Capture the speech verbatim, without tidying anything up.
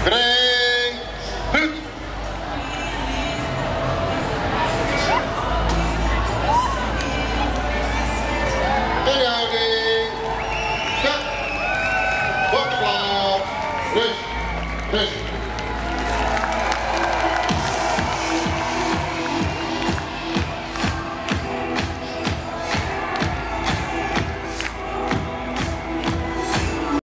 Three, two. Ready, set, walk the block, push, push.